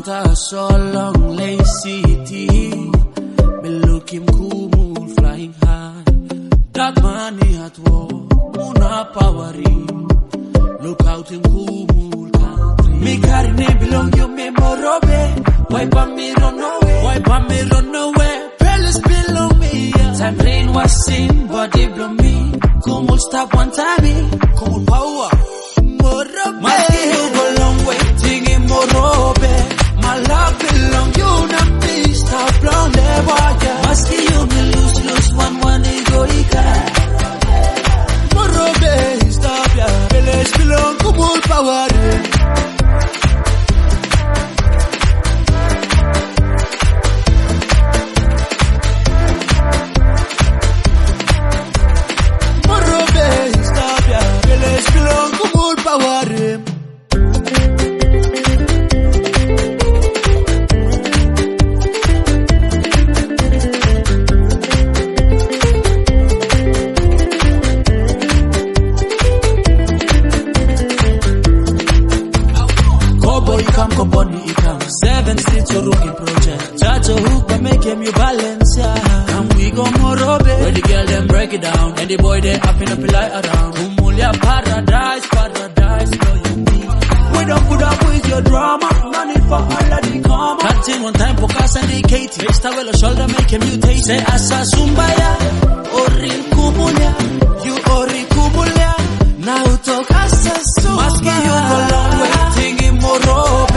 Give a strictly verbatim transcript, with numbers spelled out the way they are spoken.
after so long lazy tea, me look him Kumul flying high. Dark money at war, Muna powering. Look out in Kumul country. Me carry name belong you, me morobe. Wipe on me run away, wipe on me run away. Palace belong me. Yeah. Time rain was sin, body blow me. Kumul stop one time, Kumul power. Morobe, my you go long way, thinking morobe. My love belong you, not me. Stop long never. Maski you me lose, lose one one ego ika. Morobe, stop ya. Palace belong Kumul power. Seven streets or rookie project. Chacho hook but make him you balance, yeah. And we go morobe. Where the girl them break it down, and the boy they up in a pillar around. Kumul paradise, paradise, no you need. We don't put up with your drama, no need for all of the karma. Catching one time podcast and the Katie. Raise towel or shoulder make him mutate. Say asa sumbaya, ori Kumulya, you ori Kumulya. Now talk asa sum. Maski you go long way, thinking morobe.